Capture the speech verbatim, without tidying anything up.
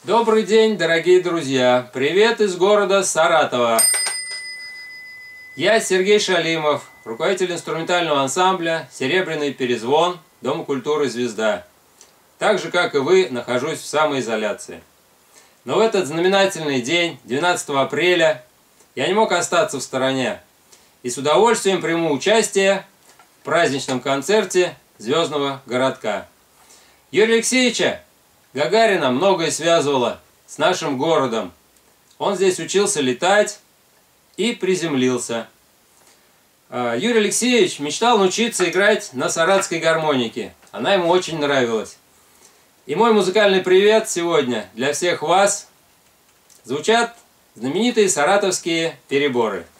Добрый день, дорогие друзья! Привет из города Саратова! Я Сергей Шалимов, руководитель инструментального ансамбля «Серебряный перезвон» Дома культуры «Звезда». Так же, как и вы, нахожусь в самоизоляции. Но в этот знаменательный день, двенадцатого апреля, я не мог остаться в стороне и с удовольствием приму участие в праздничном концерте «Звездного городка». Юрия Алексеевича Гагарина многое связывало с нашим городом. Он здесь учился летать и приземлился. Юрий Алексеевич мечтал научиться играть на саратовской гармонике. Она ему очень нравилась. И мой музыкальный привет сегодня для всех вас. Звучат знаменитые саратовские переборы.